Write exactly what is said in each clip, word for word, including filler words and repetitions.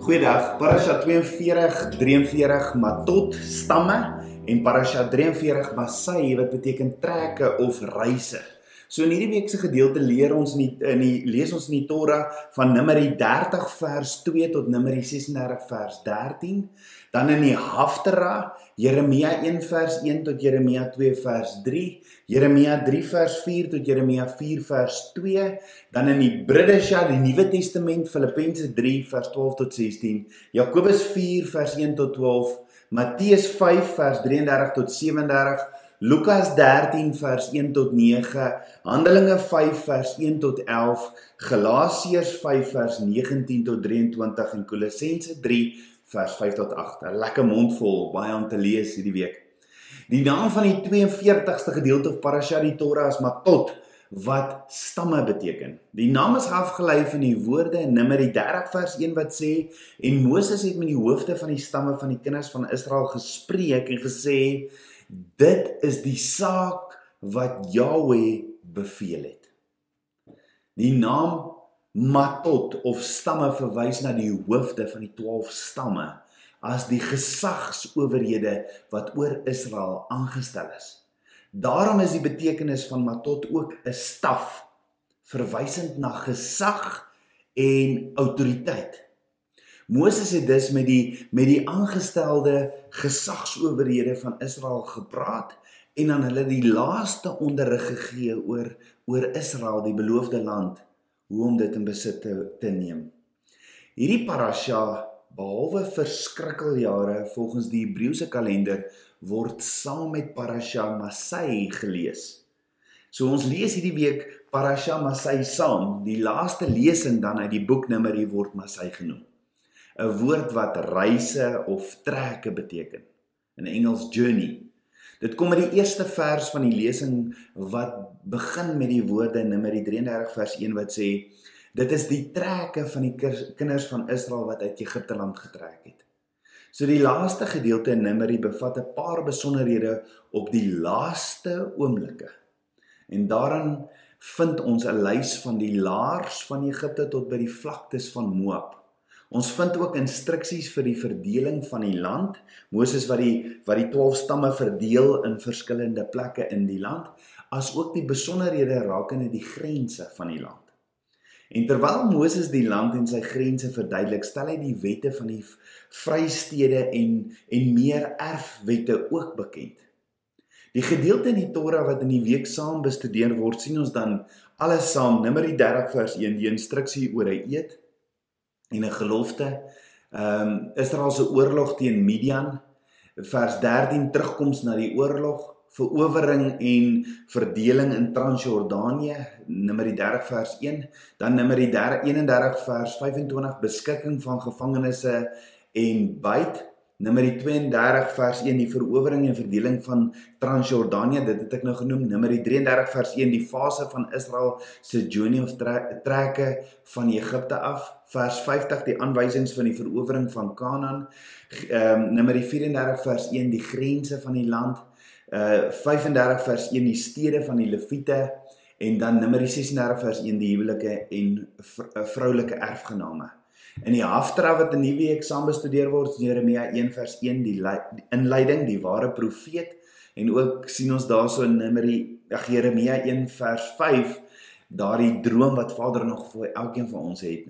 Goeiedag, Parasha twee en veertig, drie en veertig Matot, stamme en Parasha drie en veertig Masai wat beteken trekke of reise. So in hierdie week se gedeelte leer ons in die, in die, lees ons in die Torah van Numeri dertig vers twee tot Numeri ses en dertig vers dertien. Dan in die Haftara, Jeremia een vers een tot Jeremia twee vers drie, Jeremia drie vers vier tot Jeremia vier vers twee, dan in die Bridesha, die Nuwe Testament, Filippense drie vers twaalf tot sestien, Jakobus vier vers een tot twaalf, Matteus vyf vers drieëndertig tot sewendertig, Lukas dertien vers een tot nege, Handelinge vyf vers een tot elf, Galasiërs vyf vers negentien tot drieëntwintig en Kolossense drie vers vyf tot agt. 'n Lekker mondvol, baie om te lees hierdie week. Die naam van die twee en veertigste gedeelte of Parasha die Torah is Matot, wat stamme beteken. Die naam is afgelei van die woorde in Numeri dertig vers een wat sê, en Moses het met die hoofde van die stamme van die kinders van Israel gespreek en gesê, dit is die saak wat Yahweh beveel het. Die naam Matot of stamme verwys na die hoofde van die twaalf stamme as die gesagsowerhede wat oor Israel aangestel is. Daarom is die betekenis van Matot ook 'n staf, verwysend na gesag en autoriteit. Moses het dus met die, met die aangestelde gesagsowerhede van Israel gepraat en aan hulle die laaste onderrig gegee oor, oor Israel, die beloofde land, hoe om dit in besit te, te neem. Hierdie parasha, behalwe vir skrikkeljare volgens die Hebreëse kalender, word saam met Parasha Masai gelees. So ons lees hierdie week Parasha Masai saam, die laaste lesing dan uit die boek Numeri word Masai genoem. 'n Woord wat reise of trekke beteken, in Engels journey. Dit kom uit die eerste vers van die lesing wat begin met die woorde in Numeri drieëndertig vers een wat sê, dit is die trekke van die kinders van Israel wat uit Egipte land getrek het. So die laaste gedeelte in Numeri bevat 'n paar besonderhede op die laaste oomblikke. En daarin vind ons 'n lys van die laars van Egipte tot by die vlaktes van Moab. Ons vind ook instruksies vir die verdeling van die land, Moses wat die, wat die twaalf stamme verdeel in verskillende plekke in die land, as ook die besonderhede rakende die grense van die land. En terwyl Moses die land en sy grense verduidelik, stel hy die wette van die vrystede en, en meer erfwette ook bekend. Die gedeelte in die Torah wat in die week saam bestudeer word, sien ons dan alles saam, Numeri dertig vers een, die instruksie oor 'n eed en 'n gelofte, um, Israel se oorlog teen Midian, vers dertien, terugkoms na die oorlog, verowering en verdeling in Transjordanië, Numeri dertig vers een, dan Numeri eenendertig vers vyfentwintig, beskikking van gevangenisse en byt, Numeri twee en dertig vers een, die verowering en verdeling van Transjordanië, dit het ek nou genoem, Numeri drieëndertig vers een, die fase van Israel se journey of trekke van Egipte af, vers vyftig, die aanwysings van die verowering van Kanaan, um, Numeri vyfendertig vers een, die grense van die land, uh, vyfendertig vers een, die stede van die Lewiete, en dan Numeri sesendertig vers een, die huwelike en vroulike erfgename. In die Haftara wat in die week saam bestudeer word, Jeremia een vers een, die inleiding, die ware profeet, en ook sien ons daarso in Numeri, ag Jeremia een vers vyf, daardie droom wat Vader nog vir elkeen van ons het.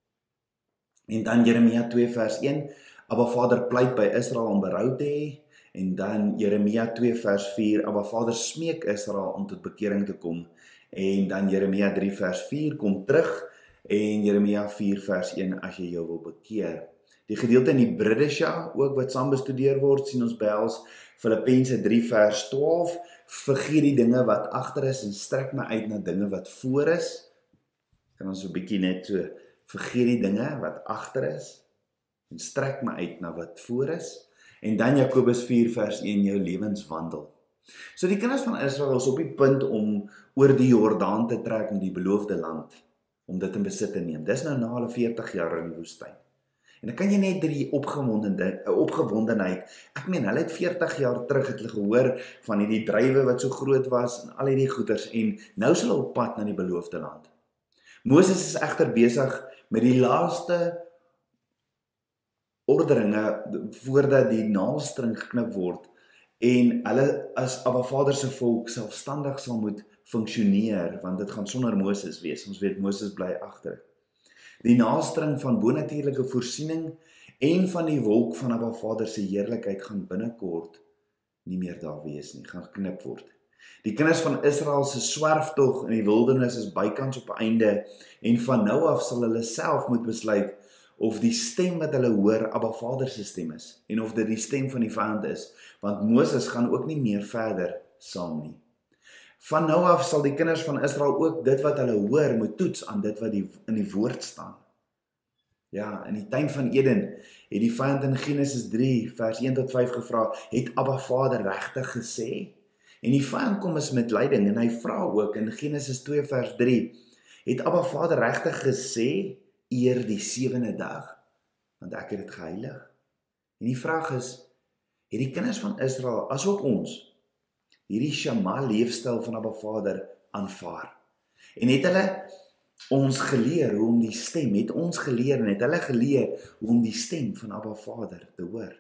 En dan Jeremia twee vers een, Abba Vader pleit by Israel om berou te hê, en dan Jeremia twee vers vier, Abba Vader smeek Israel om tot bekering te kom, en dan Jeremia drie vers vier, kom terug, en Jeremia vier vers een, as jy jou wil bekeer. Die gedeelte in die Bridesha, ook wat saam bestudeer word, sien ons behels Filippense drie vers twaalf, vergeet die dinge wat agter is en strek my uit na dinge wat voor is. Kan ons so 'n bietjie net so, vergeet die dinge wat agter is en strek my uit na wat voor is. En dan Jakobus vier vers een, jou lewenswandel. So die kinders van Israel is op die punt om oor die Jordaan te trek met die beloofde land, om dit in besit te neem. Dis nou na hulle veertig jaar in die woestyn. En dan kan jy net die opgewondenheid, opgewondenheid, ek meen, hulle het veertig jaar terug het hulle gehoor van die druiwe wat so groot was, en al die goeders, en nou is hulle op pad na die beloofde land. Moses is egter besig met die laaste orderinge voordat die naaldstring geknip word en hulle as Abba Vader se volk selfstandig sal moet funksioneer, want dit gaan sonder Moses wees. Ons weet Moses bly agter. Die naaldstring van bonatuurlike voorsiening en van die wolk van Abba Vader se heerlikheid gaan binnekort nie meer daar wees nie, gaan geknip word. Die kinders van Israel se swerftog in die wildernis is bykans op einde en van nou af sal hulle self moet besluit of die stem wat hulle hoor Abba Vader se stem is en of dit die stem van die vyand is, want Moses gaan ook nie meer verder saam nie. Van nou af sal die kinders van Israel ook dit wat hulle hoor moet toets aan dit wat die, in die woord staan. Ja, in die tuin van Eden het die vyand in Genesis drie vers een tot vyf gevra, het Abba Vader regtig gesê? En die vyand kom is met leiding en hy vra ook in Genesis twee vers drie, het Abba Vader regtig gesê, eer die sewende dag, want ek het dit geheilig. En die vraag is, het die kinders van Israel, asook ons, hierdie Shema leefstyl van Abba Vader aanvaar? En het hulle ons geleer hoe om die stem, het ons geleer en het hulle geleer hoe om die stem van Abba Vader te hoor?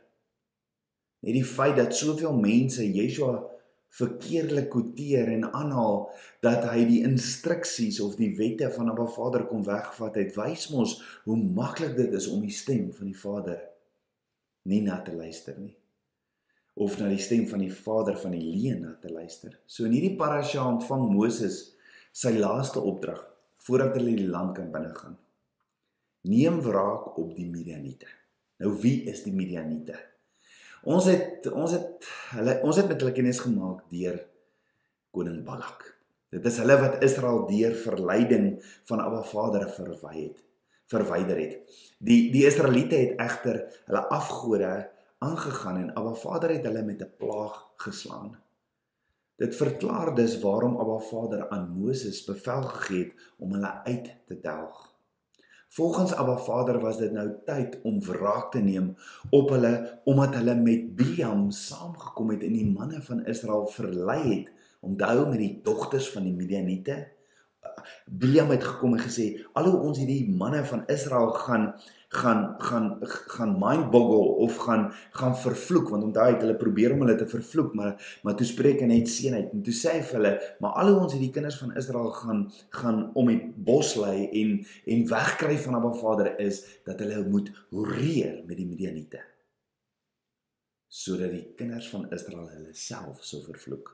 Net die feit dat soveel mense Yeshua verkeerlik quoteer en aanhaal dat hy die instruksies of die wette van Abba Vader kon wegvat het, wys mos hoe maklik dit is om die stem van die Vader nie na te luister nie. Of na die stem van die Vader van die leuen na te luister. So in hierdie parasha ontvang Moses sy laaste opdrag voordat hulle die land kan binnegaan. Neem wraak op die Midianiete. Nou wie is die Midianiete? Ons het, ons het, hulle, ons het met hulle kennis gemaak deur koning Balak. Dit is hulle wat Israel deur verleiding van Abba Vader verwy het, verwyder het. Die, die Israeliete het egter hulle afgode aangegaan en Abba Vader het hulle met 'n plaag geslaan. Dit verklaar dus waarom Abba Vader aan Moses bevel gegee het om hulle uit te delg. Volgens Abba Vader was dit nou tyd om wraak te neem op hulle, omdat hulle met Biliam saamgekom het en die manne van Israel verlei het om te hou met die dogters van die Midianiete. Biliam het gekom en gesê, alhoewel ons hierdie manne van Israel gaan gaan gaan gaan mindboggle of gaan gaan vervloek, want onthou het hulle probeer om hulle te vervloek, maar maar toe spreek hy net seënheid en toe sê hy vir hulle, maar alhoewel ons hierdie kinders van Israel gaan gaan om die bos lei en en wegkry van Abba Vader is dat hulle moet horeer met die Midianiete, sodat die kinders van Israel hulle self sou vervloek.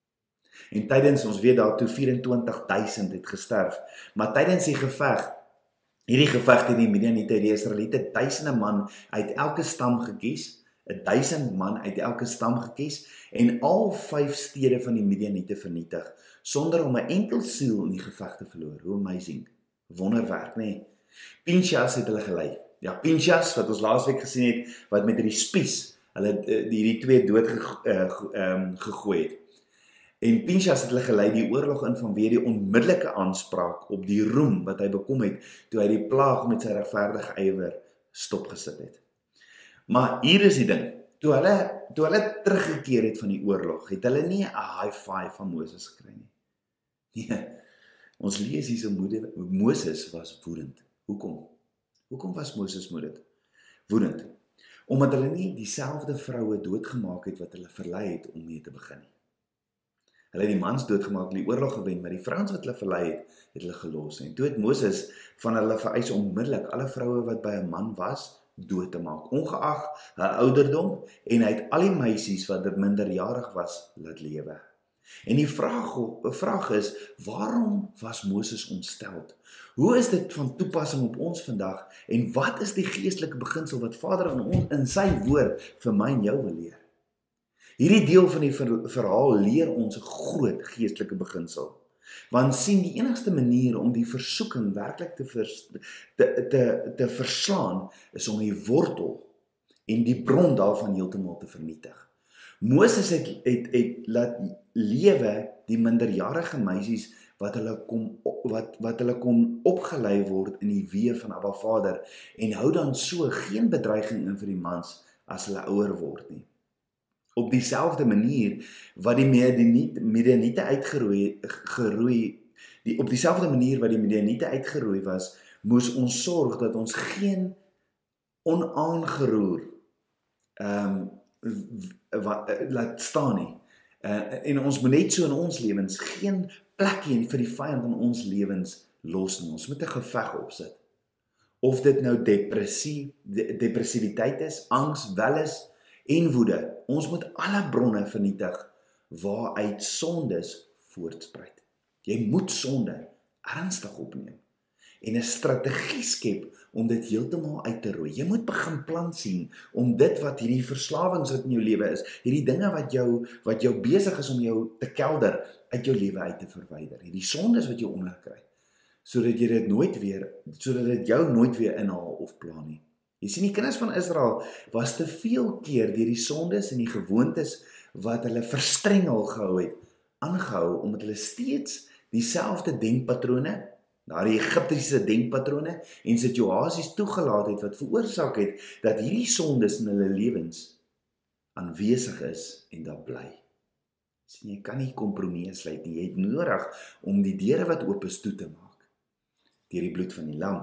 En tydens, ons weet daar toe vyf en twintig duisend het gesterf, maar tydens die geveg, hierdie geveg teen die Midianiete, die Israeliete duisende man uit elke stam gekies, duisend man uit elke stam gekies, en al vyf stede van die Midianiete vernietig, sonder om 'n enkel siel in die geveg te verloor. Hoe amazing, wonderwerk, nê? Nee. Pinchas het hulle gelei. Ja, Pinchas, wat ons laasweek gesien het, wat met hierdie spies, hulle hierdie twee dood ge, uh, um, gegooi het. En Pinchas het hulle gelei die oorlog in vanweë die onmiddellike aanspraak op die roem wat hy bekom het, toe hy die plaag met sy regverdige ywer stopgesit het. Maar hier is die ding, toe hulle, toe hulle teruggekeer het van die oorlog, het hulle nie 'n high five van Moses gekry nie. Nee, ons lees hier so moede, Moses was woedend. Hoekom? Hoekom was Moses moedend? Woedend. Omdat hulle nie dieselfde vroue doodgemaak het wat hulle verlei het om mee te begin nie. Hulle het die mans doodgemaak, die oorlog gewen, maar die vrouens wat hulle verlei het, het hulle gelos. En toe het Moses van hulle vereis onmiddellik alle vroue wat by 'n man was, dood te maak, ongeag haar ouderdom, en hy het al die meisies wat minderjarig was, laat lewe. En die vraag, vraag is, waarom was Moses ontsteld? Hoe is dit van toepassing op ons vandag, en wat is die geestelike beginsel wat Vader in, ons, in sy woord vir my en jou wil leer? Hierdie deel van die verhaal leer ons 'n groot geestelike beginsel. Want sien, die enigste manier om die versoeking werklik te, vers, te, te, te verslaan, is om die wortel en die bron daarvan heeltemal te vernietig. Moses het, het, het laat lewe die minderjarige meisies wat hulle kon, wat, wat hulle kon opgelei word in die weë van Abba Vader, en hou dan so geen bedreiging in vir die mans as hulle ouer word nie. Op dieselfde manier wat die Midianiete uitgeroei, geroei, die, op dieselfde manier wat die Midianiete uitgeroei was, moes ons sorg dat ons geen onaangeroer um, laat staan nie. Uh, en ons moet net so in ons lewens geen plekkie vir die vyand in ons lewens los nie. Ons moet 'n geveg opsit. Of dit nou depressie, de, depressiwiteit is, angs, welis en woede. Ons moet alle bronne vernietig waaruit sondes voortspruit. Jy moet sonde ernstig opneem en 'n strategie skep om dit heeltemal uit te roei. Jy moet begin plan sien om dit wat hierdie verslawings wat in jou lewe is, hierdie dinge wat jou wat jou besig is om jou te kelder, uit jou lewe uit te verwyder. Hierdie sondes wat jou onderkry, sodat jy dit nooit weer, sodat dit jou nooit weer inhaal of pla nie. Jy sien, die kinders van Israel was te veel keer deur die sondes en die gewoontes wat hulle verstrengel gehou het, aangehou, omdat hulle steeds dieselfde denkpatrone, daardie Egiptiese denkpatrone en situasies toegelaat het wat veroorsaak het dat hierdie sondes in hulle lewens aanwesig is en daar bly. Sien, jy kan nie kompromie sluit nie, jy het nodig om die deure wat oop is toe te maak deur die bloed van die lam.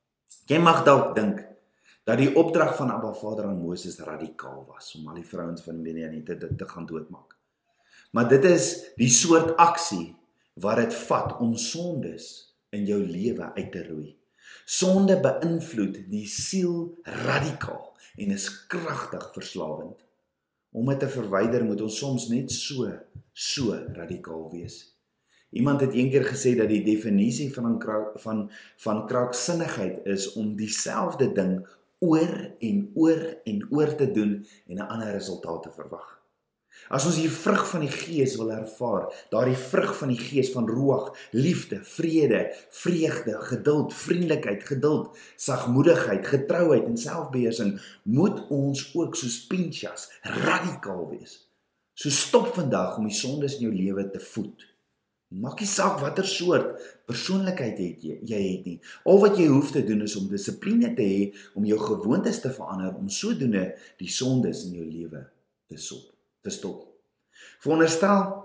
Jy mag dalk dink dat die opdrag van Abba Vader aan Moses radikaal was om al die vrouens van Midianiete te, te gaan doodmaak. Maar dit is die soort aksie wat dit vat om sondes in jou lewe uit te roei. Sonde beïnvloed die siel radikaal en is kragtig verslawend. Om dit te verwyder moet ons soms net so, so radikaal wees. Iemand het eendag gesê dat die definisie van, van, van kraaksinnigheid is om dieselfde ding oor en oor en oor te doen en 'n ander resultaat te verwag. As ons die vrug van die Gees wil ervaar, daardie vrug van die Gees van ruach, liefde, vrede, vreugde, geduld, vriendelikheid, geduld, sagmoedigheid, getrouheid en selfbeheersing, moet ons ook soos Pinchas radikaal wees. So stop vandag om die sondes in jou lewe te voed. Maak nie saak watter soort persoonlikheid het jy, jy het nie. Al wat jy hoef te doen is om dissipline te hê, om jou gewoontes te verander, om sodoende die sondes in jou lewe te stop. Te stop. Veronderstel,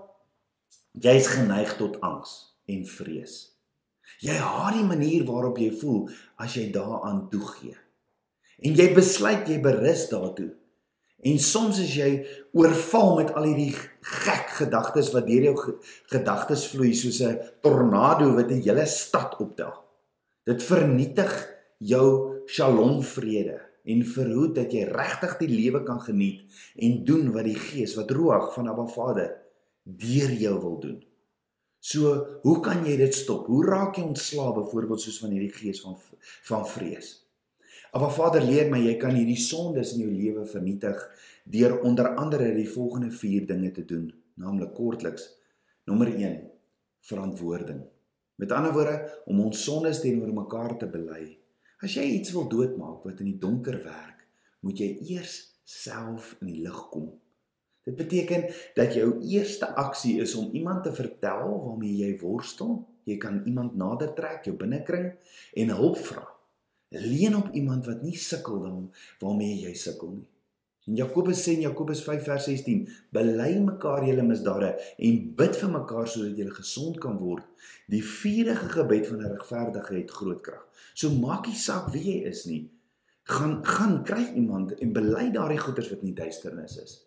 jy is geneig tot angs en vrees. Jy haat die manier waarop jy voel as jy daaraan toegee. En jy besluit jy berus daartoe. En soms is jy oorval met al hierdie gek gedagtes wat deur jou gedagtes vloei soos 'n tornado wat 'n hele stad optel. Dit vernietig jou shalom vrede en verhoed dat jy regtig die lewe kan geniet en doen wat die Gees, wat ruach van Abba Vader deur jou wil doen. So, hoe kan jy dit stop? Hoe raak jy ontslae byvoorbeeld soos van hierdie gees van van vrees? Abba Vader leer my, jy kan hierdie sondes in jou lewe vernietig deur onder andere die volgende vier dinge te doen, naamlik kortliks. Nommer een, verantwoording. Met ander woorde, om ons sondes teenoor mekaar te bely. As jy iets wil doodmaak wat in die donker werk, moet jy eers self in die lig kom. Dit beteken dat jou eerste aksie is om iemand te vertel waarmee jy worstel. Jy kan iemand nader trek, jou binnekring, en hulp vra. Leun op iemand wat nie sukkel dan waarmee jy sukkel nie. En Jakobus sê in Jakobus vyf vers sestien, bely mekaar julle misdade en bid vir mekaar sodat julle gesond kan word. Die vurige gebed van 'n regverdige het groot krag. So maak nie saak wie jy is nie. Gaan gaan kry iemand en bely daardie goeters wat nie duisternis is.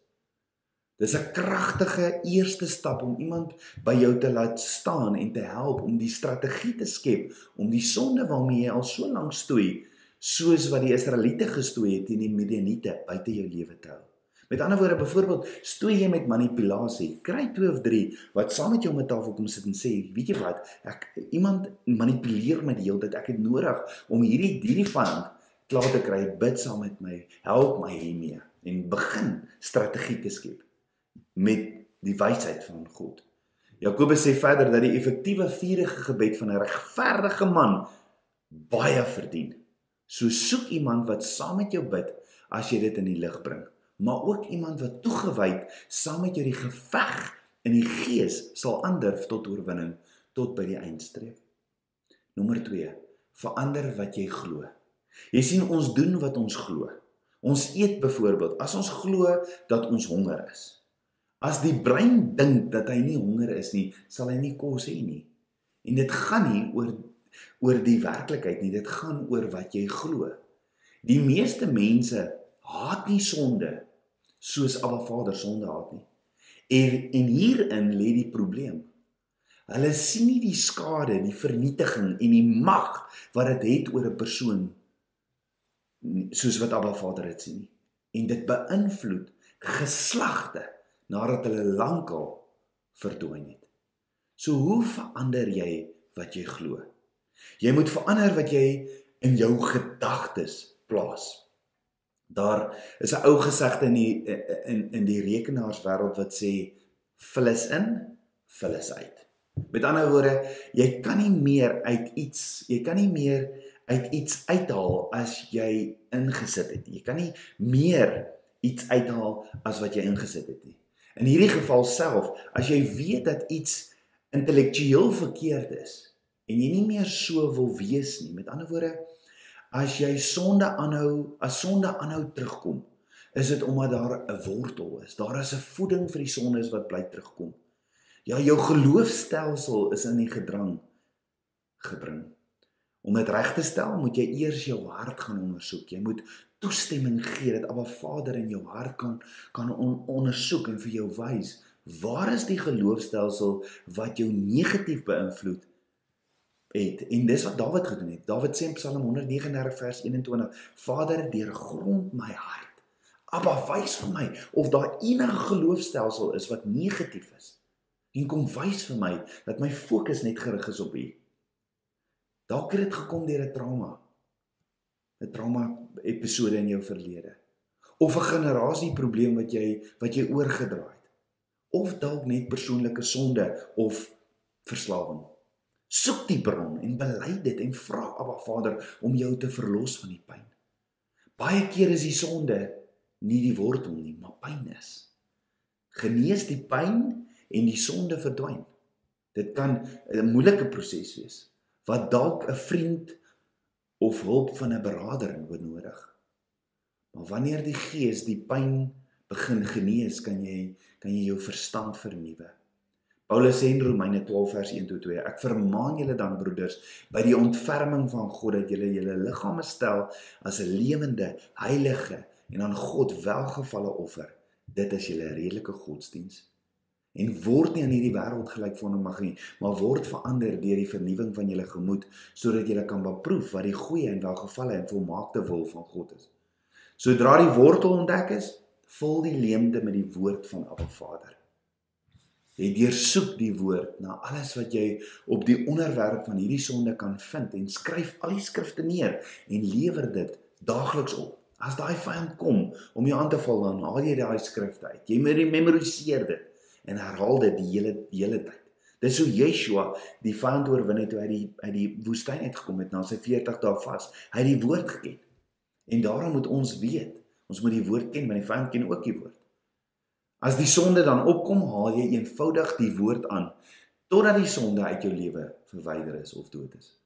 Dis 'n kragtige eerste stap om iemand by jou te laat staan en te help om die strategie te skep om die sonde waarmee jy al so lank stoei, soos wat die Israeliete gestoei het teen die Midianiete buite jou lewe te hou. Met ander woorde, byvoorbeeld, stoei jy met manipulasie, kry twee of drie wat saam met jou om 'n tafel kom sit en sê, weet jy wat, ek iemand manipuleer my die hele tyd, ek het nodig om hierdie hierdie vyand klaar te kry, bid saam met my, help my hiermee en begin strategie te skep met die wysheid van God. Jakobus sê verder dat die effektiewe vurige gebed van 'n regverdige man baie verdien. So soek iemand wat saam met jou bid as jy dit in die lig bring, maar ook iemand wat toegewyd saam met jou die geveg in die gees sal aandurf tot oorwinning, tot by die eindstreep. Nommer twee, verander wat jy glo. Jy sien, ons doen wat ons glo. Ons eet byvoorbeeld, as ons glo dat ons honger is. As die brein dink dat hy nie honger is nie, sal hy nie kos hê nie. En dit gaan nie oor, oor die werklikheid nie, dit gaan oor wat jy glo. Die meeste mense haat nie sonde soos Abba Vader sonde haat nie. En, en hierin lê die probleem. Hulle sien nie die skade, die vernietiging en die mag wat dit het oor 'n persoon soos wat Abba Vader dit sien nie. En dit beïnvloed geslagte nadat hulle lankal verdwyn het. So hoe verander jy wat jy glo? Jy moet verander wat jy in jou gedagtes plaas. Daar is 'n ou gesegde in die in in die rekenaarswêreld wat sê vul is in, vul is uit. Met ander woorde, jy kan nie meer uit iets, jy kan nie meer uit iets uithaal as jy ingesit het. Jy kan nie meer iets uithaal as wat jy ingesit het nie. In hierdie geval self, as jy weet dat iets intellektueel verkeerd is en jy nie meer so wil wees nie, met ander woorde, as jy sonde aanhou, as sonde aanhou terugkom, is dit omdat daar 'n wortel is. Daar is 'n voeding vir die sondes wat bly terugkom. Ja, jou geloofstelsel is in die gedrang gebring. Om dit reg te stel, moet jy eers jou hart gaan ondersoek. Jy moet toestemming gee dat Abba Vader in jou hart kan kan on, ondersoek en vir jou wys, waar is die geloofstelsel wat jou negatief beïnvloed het? En dis wat Dawid gedoen het. Dawid sê in Psalm honderd negenendertig vers eenentwintig, Vader, deurgrond my hart. Abba, wys vir my of daar enige geloofstelsel is wat negatief is. En kom wys vir my dat my fokus net gerig is op U. Dalk het dit gekom deur 'n trauma. 'n trauma episode in jou verlede. Of 'n generasieprobleem wat jy wat jy oorgedra het. Of dalk net persoonlike sonde of verslawing. Soek die bron en bely dit en vra Abba Vader om jou te verlos van die pyn. Baie keer is die sonde nie die wortel nie, maar pyn is. Genees die pyn en die sonde verdwyn. Dit kan 'n moeilike proses wees, wat dalk 'n vriend of hulp van 'n beraader benodig. Maar wanneer die Gees die pyn begin genees, kan jy kan jy jou verstand vernuwe. Paulus sê in Romeine twaalf vers een tot twee, ek vermaan julle dan broeders, by die ontferming van God, dat julle julle liggame stel as 'n lewende, heilige en aan God welgevalle offer. Dit is julle redelike godsdiens. En word nie aan hierdie wêreld gelykvormig nie, maar word verander deur die vernuwing van julle gemoed, sodat julle kan beproef wat die goeie en welgevalle en volmaakte wil van God is. Sodra die wortel ontdek is, vul die leemte met die woord van Abba Vader. Jy deursoek die woord na alles wat jy op die onderwerp van hierdie sonde kan vind en skryf al die skrifte neer en lewer dit daagliks op. As daai vyand kom om jou aan te val, dan haal jy daai skrifte uit. Jy memoriseer dit en herhaal dit die hele die hele tyd. Dis hoe Yeshua die vyand oorwin het toe hy die uit die woestyn uitgekom het na sy veertig dae vas. Hy het die woord geken. En daarom moet ons weet, ons moet die woord ken, want die vyand ken ook die woord. As die sonde dan opkom, haal jy eenvoudig die woord aan, totdat die sonde uit jou lewe verwyder is of dood is.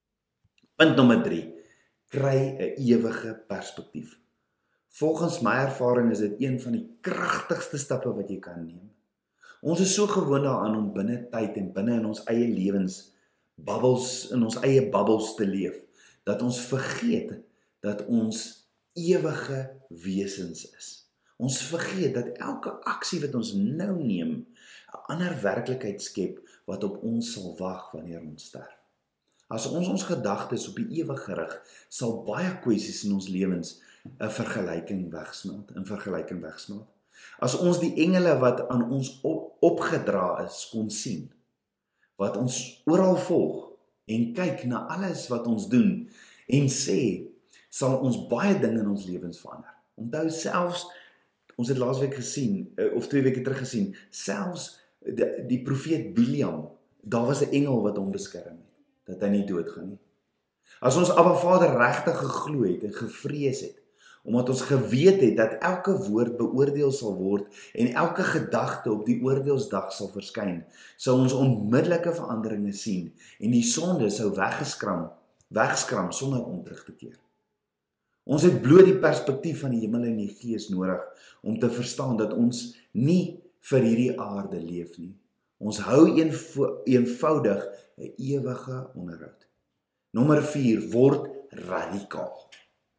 Punt nommer drie, kry 'n ewige perspektief. Volgens my ervaring is dit een van die kragtigste stappe wat jy kan neem. Ons is so gewoond daaraan om binne tyd en binne in ons eie lewens, babbels, in ons eie babbels te leef, dat ons vergeet dat ons ewige wesens is. Ons vergeet dat elke aksie wat ons nou neem, 'n ander werklikheid skep wat op ons sal wag wanneer ons sterf. As ons ons gedagtes op die ewig gerig, sal baie kwessies in ons lewens 'n vergelyking wegsmelt, 'n vergelyking wegsmelt. As ons die engele wat aan ons op, opgedra is, kon sien, wat ons oral volg en kyk na alles wat ons doen en sê, sal ons baie dinge in ons lewens verander. Onthou selfs, ons het laasweek gesien, of twee weke terug gesien, selfs die, die profeet Biliam, daar was 'n engel wat hom beskerm het, dat hy nie doodgaan nie. As ons Abba Vader regtig geglo het en gevrees het, omdat ons geweet het dat elke woord beoordeel sal word en elke gedagte op die oordeelsdag sal verskyn, sou ons onmiddellike veranderinge sien en die sonde sou weggeskram, wegskram sonder om terug te keer. Ons het bloot die perspektief van die hemel en die gees nodig om te verstaan dat ons nie vir hierdie aarde leef nie. Ons hou eenvo, eenvoudig 'n ewige onderhoud. Nommer vier, word radikaal.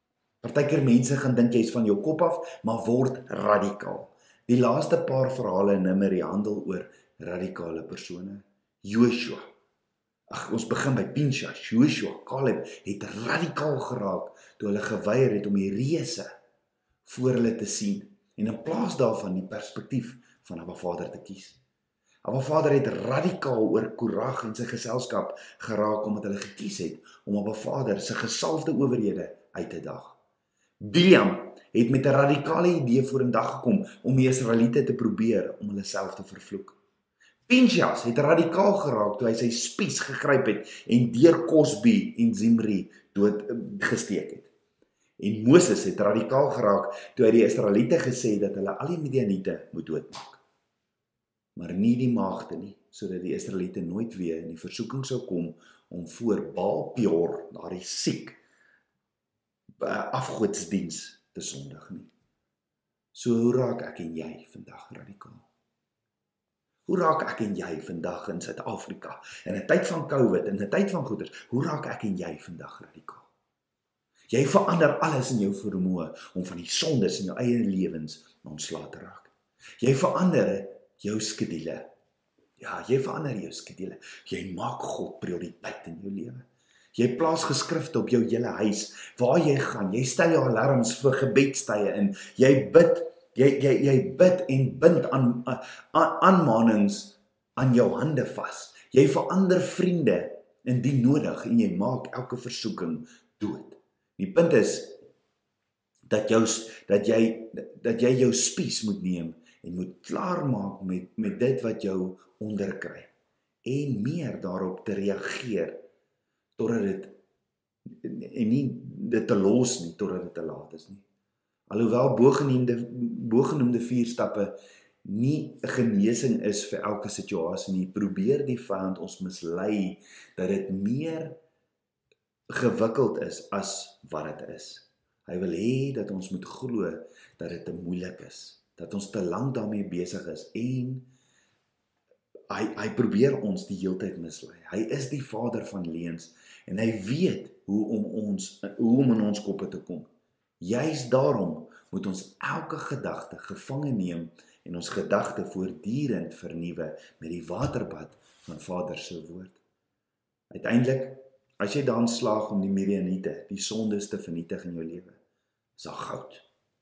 Partykeer mense gaan dink jy is van jou kop af, maar word radikaal. Die laaste paar verhale in Numeri handel oor radikale persone. Joshua. Ag, ons begin by Pinchas. Joshua, Caleb het radikaal geraak toe hulle geweier het om die reëse voor hulle te sien en in plaas daarvan die perspektief van Abba Vader te kies. Abba Vader het radikaal oor Korag en sy geselskap geraak omdat hulle gekies het om Abba Vader sy gesalfde owerhede uit te daag. Biljam het met 'n radikale idee vorendag gekom om die Israeliete te probeer om hulle self te vervloek. Pinchas het radikaal geraak toe hy sy spies gegryp het en deur Cosbi en Zimri dood gesteek het. En Moses het radikaal geraak toe hy die Israeliete gesê het dat hulle al die Midianiete moet doodmaak. Maar nie die maagde nie, sodat die Israeliete nooit weer in die versoeking sou kom om voor Baal Peor, daardie siek afgodsdiens te sondig nie. So hoe raak ek en jy vandag radikaal? Hoe raak ek en jy vandag in Suid-Afrika, in 'n tyd van COVID, in 'n tyd van goeders, hoe raak ek en jy vandag radikaal? Jy verander alles in jou vermoë om van die sondes in jou eie lewens ontslae te raak. Jy verander jou skedule. Ja, jy verander jou skedule. Jy maak God prioriteit in jou lewe. Jy plaas geskrifte op jou hele huis, waar jy gaan. Jy stel jou alarms vir gebedstye in. Jy bid, jy jy jy bid en bind aan aan aanmanings aan jou hande vas. Jy verander vriende indien nodig en jy maak elke versoeking dood. Die punt is dat jou dat jy dat jy jou spies moet neem en moet klaarmaak met met dit wat jou onderkry en meer daarop te reageer totdat dit en nie dit te los nie totdat dit te laat is nie. Alhoewel bogenoemde bogenoemde vier stappe nie 'n genesing is vir elke situasie nie, probeer die vyand ons mislei dat dit meer gewikkeld is as wat dit is. Hy wil hê dat ons moet glo dat dit te moeilik is, dat ons te lank daarmee besig is en hy hy probeer ons die heeltyd mislei. Hy is die vader van leuns en hy weet hoe om ons hoe om in ons koppe te kom. Juist daarom moet ons elke gedagte gevange neem en ons gedagte voortdurend vernuwe met die waterbad van Vader se woord. Uiteindelik, as jy dan slaag om die Midianiete, die sondes te vernietig in jou lewe, is daar goud.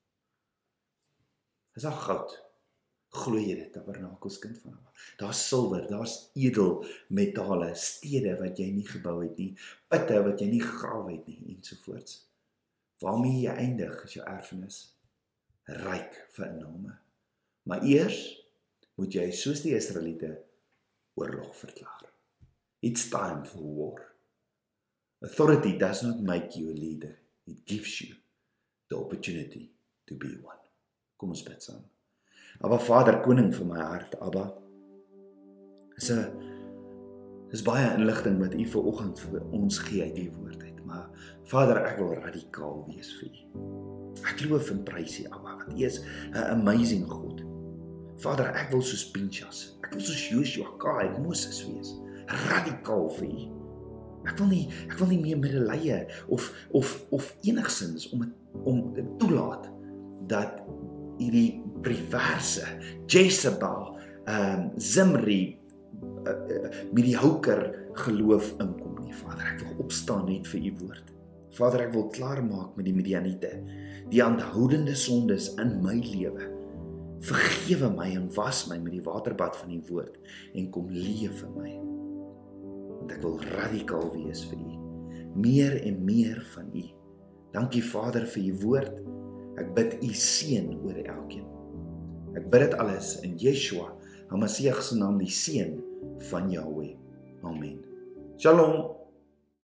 Is daar goud. Glo jy dit, Tabernakels kind van Abba? Daar's silwer, daar's edel metale, stede wat jy nie gebou het nie, putte wat jy nie gegrawe het nie, ensovoorts. Waarmee jy eindig is jou erfenis ryk vir inname. Maar eers moet jy soos die Israeliete oorlog verklaar. It's time for war. Authority does not make you a leader. It gives you the opportunity to be one. Kom ons bid saam. Abba Vader, koning van my hart, Abba. Is 'n is baie inligting wat U vanoggend vir ons gee uit U woord uit, maar Vader, ek wil radikaal wees vir U. Ek loof en prys U, Abba, want U is 'n amazing God. Vader, ek wil soos Pinchas, ek wil soos Joshua, Caleb, Moses wees, radikaal vir U. Ek wil nie ek wil nie meer medelee of of of enigsins om om toelaat dat hierdie perverse Jezebel, um, Zimri, uh, uh, mediocre geloof inkom nie. Vader, ek wil opstaan net vir U woord. Vader, ek wil klaarmaak met die Midianiete, die aanhoudende sondes in my lewe. Vergewe my en was my met die waterbad van U woord en kom leef vir my. Want ek wil radikaal wees vir U. Meer en meer van U. Dankie Vader vir U woord. Ek bid U seën oor elkeen. Ek bid dit alles in Yeshua, HaMashiach se naam, die seun van Jahweh. Amen. Shalom.